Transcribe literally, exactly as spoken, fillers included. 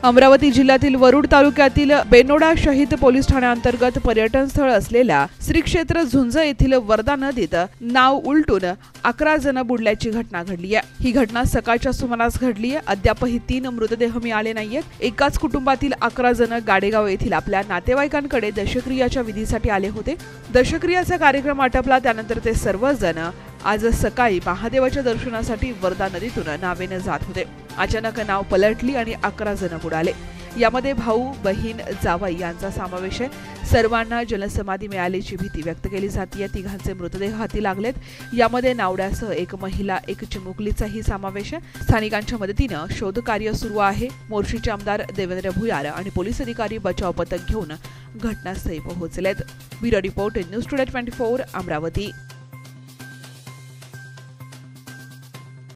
अमरावती जिल्ह्यातील वरुड तालुक्यातील बेनोडा शहीद पोलीस ठाण्याअंतर्गत पर्यटन स्थळ असलेल्या श्री क्षेत्र झुंज येथील वर्धा नदीत नाव उलटून अकरा जण बुडल्याची घटना घडली आहे। ही घटना सकाळच्या सुमारास घडली आहे। अद्यापही तीन मृतदेह मिळाले नाहीयेत। एकाच कुटुंबातील अकरा जण गाडेगाव येथील आपल्या नातेवाईकांकडे दशक्रियाच्या विधीसाठी आले होते। दशक्रियाचा कार्यक्रम आटपला त्यानंतर ते सर्वजण आज सकाळी महादेवाच्या दर्शनासाठी वर्धा नदीतून नावेने जात होते। अचानक नाव पलटली आणि अकरा जण बुडाले। यामध्ये भाऊ, बहीण, जावई यांचा समावेश आहे। सर्वांना जलसमाधी मिळाल्याची भीती व्यक्त केली जाते। तिघांचे मृतदेह हाती लागलेत। यामध्ये नावड्यासह एक महिला, एक चिमुकलीचाही समावेश आहे। स्थानिकांच्या मदतीने शोध कार्य सुरू आहे। मोर्शीचे आमदार देवेंद्र भुयार आणि पोलीस अधिकारी बचाव पथक घेऊन घटनास्थळी पोहोचलेत। ब्युरो रिपोर्ट न्यूज टुडे चोवीस अमरावती।